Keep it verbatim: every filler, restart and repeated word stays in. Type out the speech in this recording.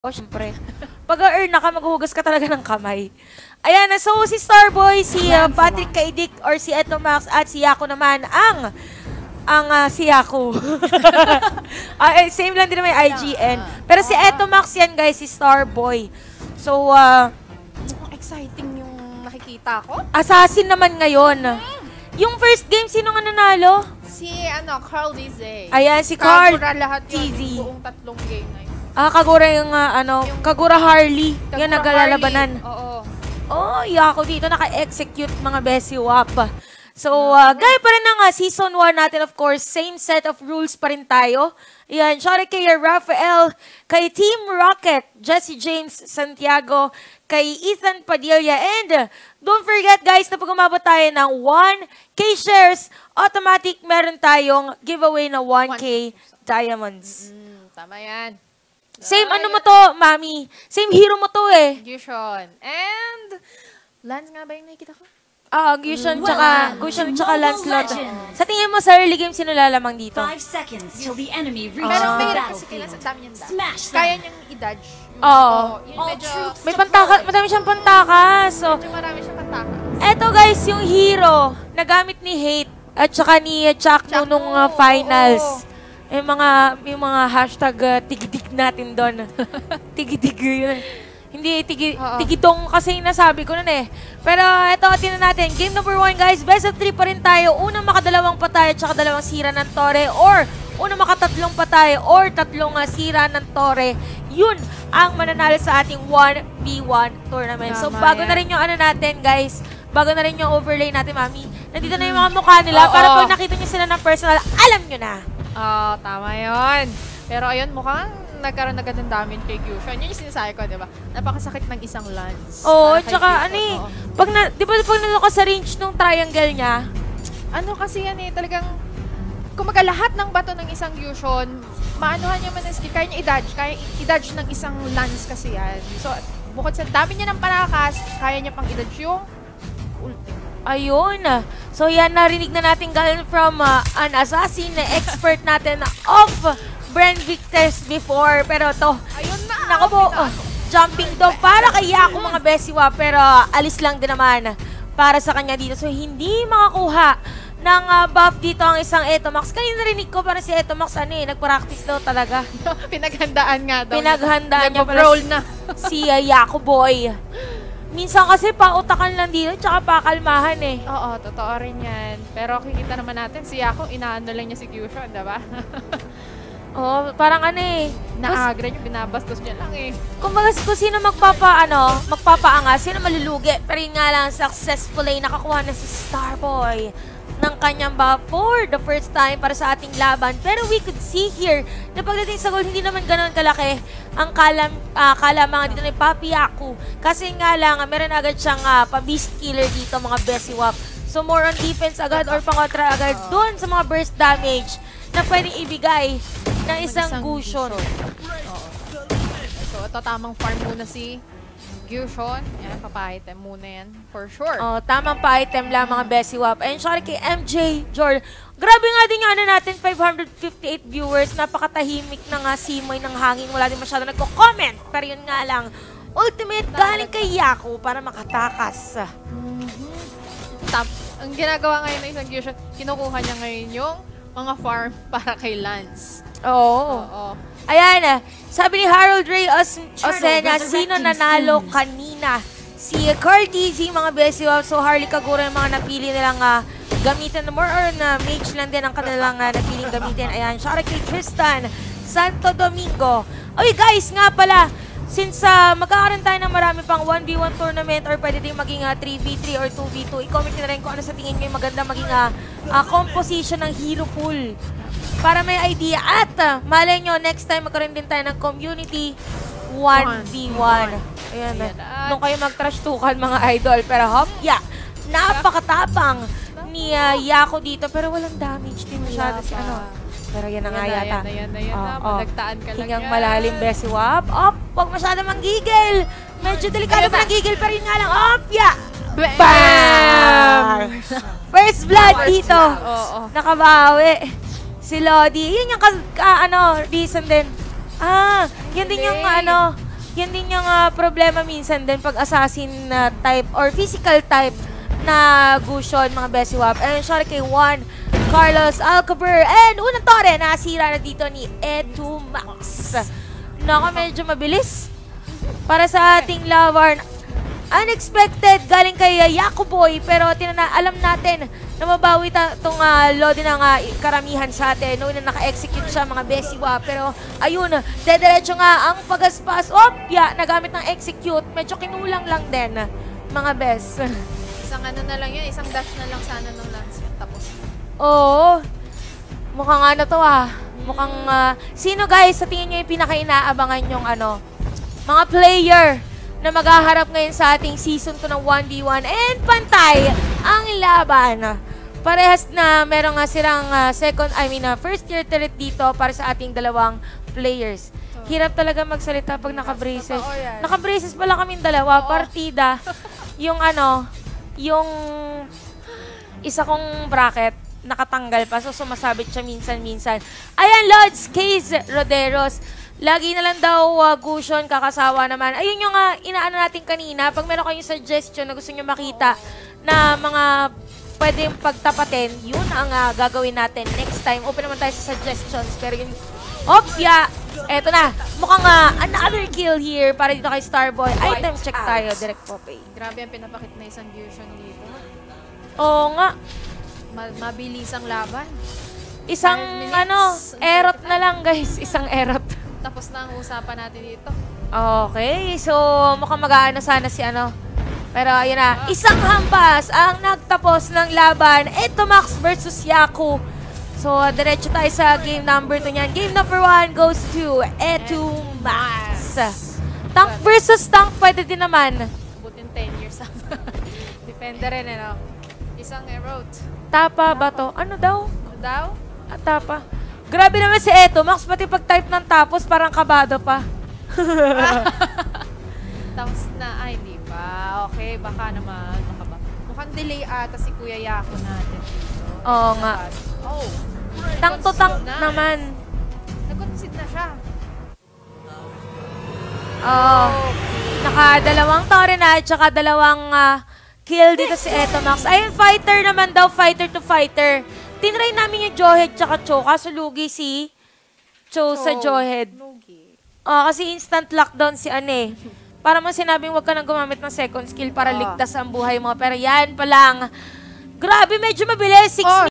Oh, syempre. Pag-earn na ka, maghuhugas ka talaga ng kamay. Ayan, so si Starboy, si uh, Patrick Kaidik, or si Eto Max, at si Yako naman, ang, ang uh, si Yako. uh, same lang din naman yung I G N. Pero si Eto Max yan, guys, si Starboy. So, uh, mukhang exciting yung nakikita ko. Assassin naman ngayon. Yung first game, sino nga nanalo? Si, ano, Carl D Z. Ayan, si Carl Kagura lahat yun, D Z. yung buong tatlong game na yun. Ah, Kagura yung, uh, ano, Yung Kagura Harley. Kagura Yan, nagalalabanan. Harley. Oo. Oh, Yako dito, naka-execute mga Bessie Wap. So, uh, gaya pa rin ng uh, season one natin, of course, same set of rules pa rin tayo. Yan, shout out kay Rafael, kay Team Rocket, Jesse James Santiago, kay Ethan Padilla, and uh, don't forget guys, na pag umabot tayo ng one K shares, automatic meron tayong giveaway na one K diamonds. Mm, tama yan. Same ano mo to, mami. Same hero mo to eh. Gushon. And, Lance nga ba yung nakikita ko? Ah, Gushon tsaka, Gushon tsaka Lancelot. Sa tingin mo sa early game, sino lalamang dito? Five seconds till the enemy reaches Pero the may hirap kasi battlefield. kailan sa dami niyang dami. Smash them. Kaya niyang i-dodge. Yung- Oo. Yung All medyo, troops May pantaka, madami siyang pantaka. So, medyo marami siyang pataka. eto guys, yung hero na gamit ni Hate at saka ni Chuck Chuck nung Noo, uh, finals. oo. Yung mga, yung mga hashtag uh, tigidig natin doon. Tigidig yun. Hindi, tigi, Oo. tigidong kasi yung nasabi ko nun eh. Pero eto, tinan natin. Game number one guys, best of three pa rin tayo. Unang makadalawang patay at saka dalawang sira ng tore. Or, unang makatatlong patay or tatlong uh, sira ng tore. Yun ang mananalo sa ating one v one tournament. So, Tama bago yan. na rin yung ano natin guys, bago na rin yung overlay natin, mami. Nandito na yung mga mukha nila Oo. para pag nakita nyo sila ng personal, alam nyo na. Oo, tama yun. Pero ayun, mukhang nagkaroon na ganun damage kay Gushon. Yun yung sinasabi ko, di ba? Napakasakit ng isang lance. Oo, Para kay tsaka Gushon, ano eh, oo. pag na, di ba pag nalo ka sa range nung triangle niya, Ano kasi yan eh, talagang, kumaga lahat ng bato ng isang Gushon, maanuhan niya man ng skill, kaya niya i-dodge, kaya i-dodge ng isang lance kasi yan. So, bukod sa dami niya ng panakas, kaya niya pang i-dodge yung ulti. ayun. So yan, narinig na natin galing from uh, an assassin na expert natin of Brand Victors before. Pero to, Ayun na! naku po, oh, jumping dog para kay Yako mga besiwa, pero alis lang din naman para sa kanya dito. So hindi makakuha ng uh, buff dito ang isang Eto Max. Kanina narinig ko para si Eto Max ano eh, nag-practice daw talaga. Pinaghandaan nga daw. Pinaghandaan niya pala Nag-roll na. si uh, Yako Boy. Minsan kasi pautakan lang dito, tsaka pakalmahan eh. Oo, totoo rin yan. Pero kikita naman natin, si Yako, inaano lang niya si Gushon, diba? Oo, parang ano eh. Na-agra niya, binabastos niya lang eh. Kung baga kung sino magpapa, ano, magpapaangas, sino malulugi. Pero yun nga lang, successfully nakakuha na si Starboy ng kanyang buff for the first time para sa ating laban. Pero we could see here na pagdating sa goal, hindi naman ganoon kalaki ang kalam, uh, kalamangan dito ni Papi Yako. Kasi nga lang, uh, meron agad siyang uh, pa-beast killer dito, mga Bessie Wap. So more on defense agad or pangontra agad doon sa mga burst damage na pwedeng ibigay ng isang Gushon. Oo. So ito, tamang farm muna si Gushon. Yan, papa-item muna yan. For sure. Oh, tamang pa-item lang mga Bessie Wap. And sorry kay M J Jordan. Grabe nga din yung ano natin, five hundred fifty-eight viewers. Napakatahimik na nga simoy ng hangin. Wala din masyado nagko-comment. Pero yun nga lang, ultimate galing kay Yako para makatakas. Mm-hmm. Tap. Ang ginagawa ngayon ng isang Gushon, kinukuha niya ngayon yung mga farm para kay Lance. Oo. Oo. Ayan, ah, sabi ni Harold Ray Os Osena, resurrecting sino nanalo soon. kanina? Si Carl D Z, mga Bessie Wap. So Harley Kagura yung mga napili nilang uh, gamitin. More or na mage lang din ang kanilang uh, napiling gamitin. Ayan, shout out kay Tristan Santo Domingo. Oy guys, nga pala, since uh, magkakaroon tayo ng marami pang one v one tournament or pwede din maging uh, three v three or two v two, i-comment nyo na rin kung ano sa tingin nyo yung maganda maging uh, uh, composition ng hero pool. Para may idea. At uh, malay nyo, next time magkaroon din tayo ng community one v one. Ayan na. Nung kayo mag-trash tukan mga idol. Pero hop, yeah. Napakatapang ni uh, Yako dito. Pero walang damage din masyado si ano. Pero yan na nga Yan na, yata. yan na, yan na, yan na. Oh, oh. Malagtaan ka lang Hingang yan. malalim, Bessie Wap. Op, huwag masyado manggigil. Medyo delikado Ayun pa na. nanggigil pa rin nga lang. Op, yeah. Bam! Bam! First blood First dito. blood, oo. Nakabawi. Si Lodi. Yun yung ka, ka- ano, reason din. Ah, yun din yung Delay. ano, yan din yung ah, problema minsan din pag assassin na type or physical type na Gusion, mga besiwap. And sorry kay Juan Carlos Alcaber. And unang tore, nasira na dito ni Etu Max. Naka, medyo mabilis para sa ating laban. Unexpected, galing kay uh, Yakuboy, pero tinana alam natin na mabawi itong uh, Lodi ng uh, karamihan sa atin. Noon na naka-execute siya, mga besiwa. Pero ayun, dediretso nga ang pagaspas. Op, yeah, nagamit ng execute. Medyo kinulang lang din, mga bes. Isang ano na lang yun, isang dash na lang sana ng Lance yun. Tapos. Oo. Mukhang ano to ah. Mukhang, uh, sino guys sa tingin nyo yung pinaka-inaabangan yung ano, mga player na maghaharap ngayon sa ating season two ng one v one and pantay ang laban. Parehas na meron nga silang uh, second, I mean uh, first year turret dito para sa ating dalawang players. Hirap talaga magsalita pag naka-braces. Naka-braces pala kaming dalawa, partida. Yung ano, yung isa kong bracket, nakatanggal pa. So, sumasabit siya minsan-minsan. Ayan, Lods, Case Roderos. Lagi na lang daw uh, Gusion, kakasawa naman. Ayun yung uh, inaano natin kanina. Pag meron kayong suggestion na gusto nyo makita na mga pwedeng pagtapatin, yun ang uh, gagawin natin next time. Open naman tayo sa suggestions. Pero yun, ops, yeah. Eto na. Mukhang uh, another kill here para dito kay Starboy. Item check tayo. Direct Popeye. Grabe ang pinapakit na isang Gusion dito. Oo nga. Ma mabilis ang laban. Isang, ano, erot na lang, guys. Isang erot. Tapos na ang usapan natin dito. Okay. So, mukhang mag-aano sana si ano. Pero, ayun na. Isang hampas ang nagtapos ng laban. Eto Max versus Yaku. So, diretso tayo sa game number two niyan. Game number one goes to Eto Max. Tank versus tank, pwede din naman. Abutin ten years. Depende rin, ano. Isang erot. Tapa ba to? Ano daw? Ano daw? Ah, tapa. Grabe naman si Eto Max, pati pag-type ng tapos, parang kabado pa. Tapos na, ay, hindi pa. Okay, baka naman. Baka ba? Mukhang delay ata si Kuya Yako natin dito. Oo nga. Oh. Tank to tank naman. Nag-concede na siya. Oo. Nakadalawang tore na at saka dalawang uh, kill dito si Eto Max. Ayun, fighter naman daw, fighter to fighter. Tinry namin yung Jawhead tsaka Cho, kaso lugi si Cho sa Jawhead. Lugi. Uh, kasi instant lockdown si Ane. Para mo sinabing huwag ka nang gumamit ng second skill para ligtas ang buhay mo. Pero yan pa lang. Grabe, medyo mabilis. six